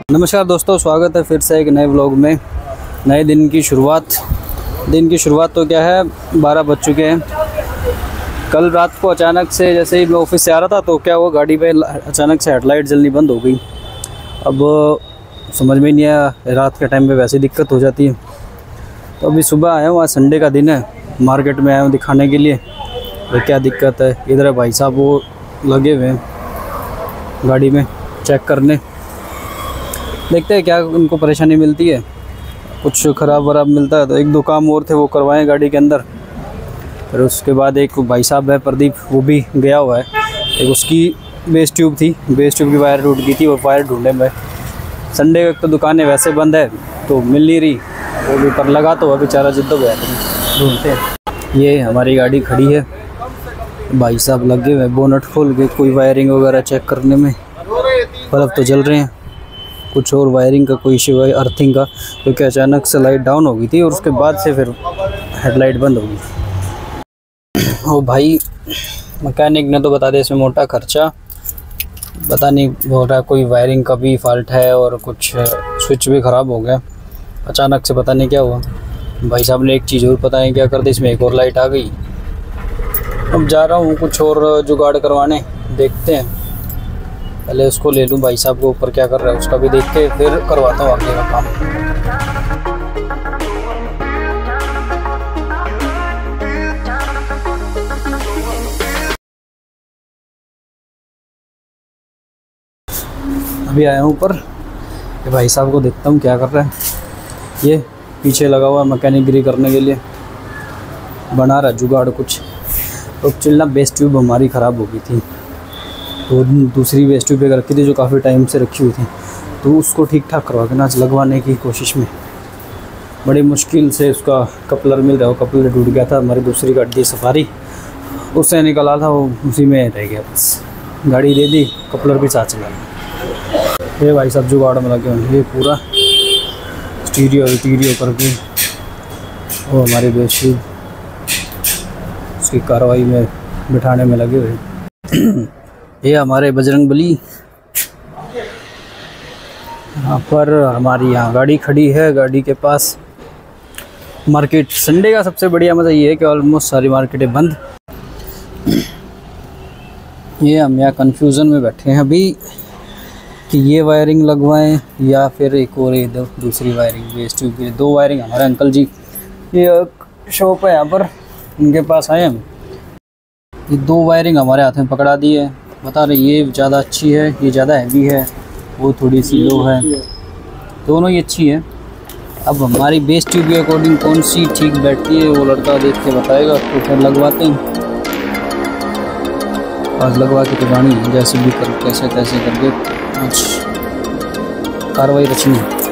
नमस्कार दोस्तों, स्वागत है फिर से एक नए व्लॉग में। नए दिन की शुरुआत तो क्या है, 12 बज चुके हैं। कल रात को अचानक से जैसे ही मैं ऑफिस से आ रहा था तो क्या हुआ, गाड़ी पे अचानक से हेडलाइट जलनी बंद हो गई। अब समझ में नहीं आया, रात के टाइम पे वैसे दिक्कत हो जाती है। तो अभी सुबह आया हूँ, आज संडे का दिन है, मार्केट में आया हूँ दिखाने के लिए तो क्या दिक्कत है। इधर भाई साहब वो लगे हुए हैं गाड़ी में चेक करने, देखते हैं क्या उनको परेशानी मिलती है। कुछ ख़राब वराब मिलता है तो एक दो काम और थे वो करवाएं गाड़ी के अंदर। फिर उसके बाद एक भाई साहब है प्रदीप, वो भी गया हुआ है। एक उसकी बेस ट्यूब थी, बेस ट्यूब की वायर टूट गई थी, वो वायर ढूंढने में। संडे तक तो दुकानें वैसे बंद है तो मिल नहीं रही, वो भी पर लगा तो बेचारा जिद्दोजहद ढूंढते हैं। ये हमारी गाड़ी खड़ी है, भाई साहब लगे हुए बोनट खोल के कोई वायरिंग वगैरह चेक करने में। बल्ब तो जल रहे हैं, कुछ और वायरिंग का कोई इशू है, अर्थिंग का, क्योंकि अचानक से लाइट डाउन हो गई थी और उसके बाद से फिर हेडलाइट बंद हो गई। ओ भाई, मैकेनिक ने तो बता दिया इसमें मोटा खर्चा, पता नहीं हो रहा, कोई वायरिंग का भी फॉल्ट है और कुछ स्विच भी ख़राब हो गया अचानक से, पता नहीं क्या हुआ। भाई साहब ने एक चीज़ और पता नहीं क्या कर दी, इसमें एक और लाइट आ गई। अब जा रहा हूँ कुछ और जुगाड़ करवाने, देखते हैं। पहले उसको ले लूँ, भाई साहब को ऊपर क्या कर रहा है उसका भी देख के फिर करवाता हूँ आगे का काम। अभी आया हूँ ऊपर, भाई साहब को देखता हूँ क्या कर रहा है। ये पीछे लगा हुआ मैकेनिकगिरी करने के लिए, बना रहा जुगाड़ कुछ। तो चिल्ला बेस ट्यूब हमारी ख़राब हो गई थी, तो दूसरी बेस ट्यूब एक रखी थी जो काफ़ी टाइम से रखी हुई थी, तो उसको ठीक ठाक करवा के आज लगवाने की कोशिश में बड़ी मुश्किल से उसका कपलर मिल रहा है। वो कपलर टूट गया था, हमारी दूसरी गाड़ी सफारी उससे निकला था, वो उसी में रह गया। बस गाड़ी दे दी, कपलर भी साथ चला गया। ये भाई साहब जुगाड़ में लगे हुए, ये पूरा स्टीरियो करके वो हमारी बेस ट्यूब उसकी कार्रवाई में बिठाने में लगे हुए। ये हमारे बजरंगबली, यहाँ पर हमारी यहाँ गाड़ी खड़ी है। गाड़ी के पास मार्केट, संडे का सबसे बढ़िया मज़ा ये है कि ऑलमोस्ट सारी मार्केटें बंद। ये हम यहाँ कन्फ्यूज़न में बैठे हैं अभी कि ये वायरिंग लगवाएं या फिर एक और दूसरी वायरिंग बेस ट्यूब की। दो वायरिंग हमारे अंकल जी, ये शॉप है यहाँ पर, इनके पास आए हम। ये दो वायरिंग हमारे हाथ में पकड़ा दी है, बता रहे ये ज़्यादा अच्छी है, ये ज़्यादा हैवी है, वो थोड़ी सी लो है, दोनों ही अच्छी है। अब हमारी बेस ट्यूब के अकॉर्डिंग कौन सी ठीक बैठती है वो लड़का देख के बताएगा, तो फिर लगवाते हैं। आज लगवा के तो जानी है, जैसे भी कर कैसे तैसे करके आज कार्रवाई रचनी है।